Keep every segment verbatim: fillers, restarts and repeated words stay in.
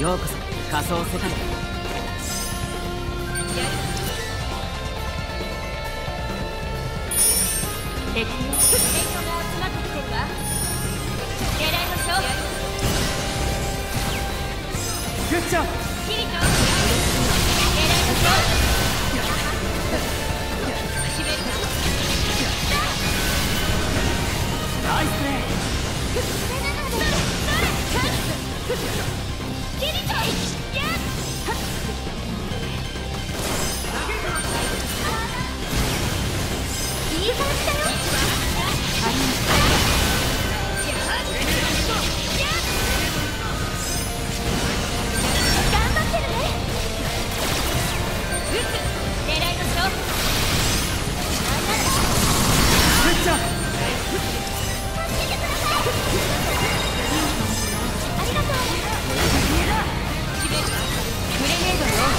ようこそ仮想世界へ。敵の援護が集まってきてるわ。狙いましょう。 グッジョブ。 キリト狙いましょう。決めるか。 ナイスプレー。 キリトいい感じだよ。ありがとう。頑張ってるね。撃つ。狙いましょう。 グッジョブ。 助けてください。ありがとう。決めるわ。グレネードよ。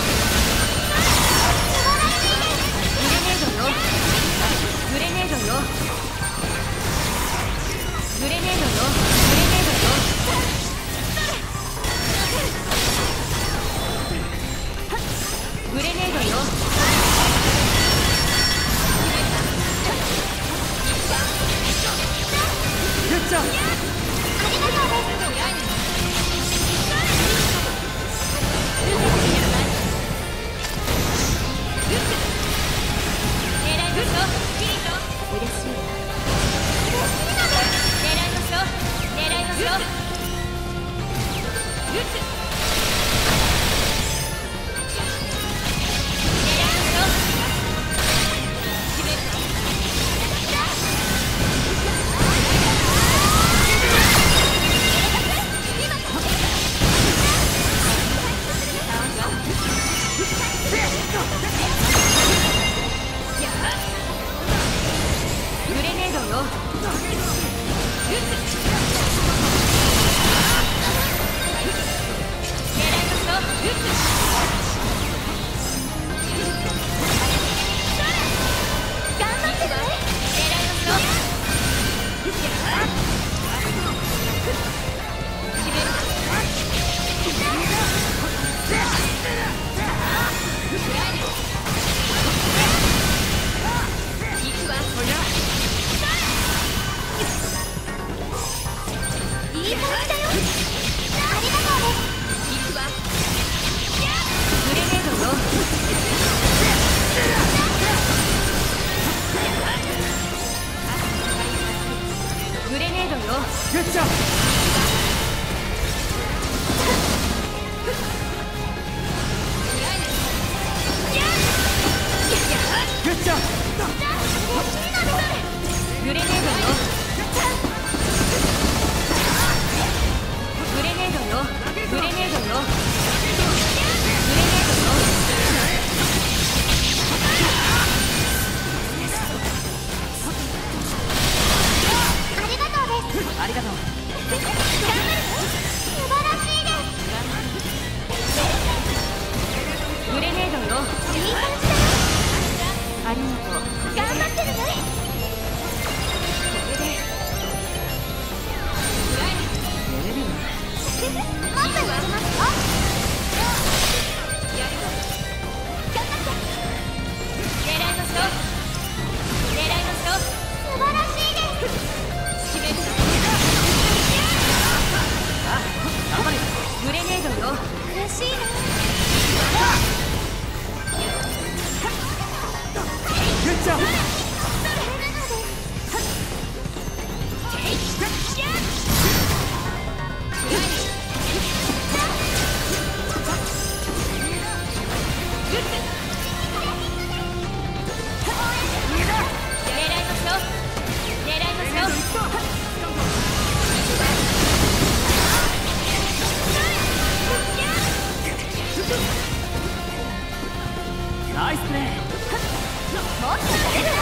グレネードよ。グレネードよ。グレネードよ。グレネードよ。グレネードよ。 グッジョブ。 ありがとうです。狙いましょう。嬉しい。狙いましょう。狙いましょう。撃つ。狙いましょう。決めるか。グレネードよ。撃つ。狙いましょう。撃つ。頑張ってね。狙いましょう。決める。行くわ。いい感じだよ。ありがとうです。行くわ。グレネードよ。グレネードよ。 グッジョブ。グッジョブ。 グレネードよ。グレネードよ。グレネードよ。グレネードよ。ありがとうです。 ありがとう。 頑張る。素晴らしいです。グレネードよ。いい感じだよ。ありがとう。頑張ってるね。これで寝れるよ。 もっとやりますよ。やるわ。頑張って。狙いましょう。狙いましょう。素晴らしいです。決めるか。 あ、頑張れ。 グレネードよ。嬉しいな。 グッジョブ。ナイスプレー。 もっと出るわ。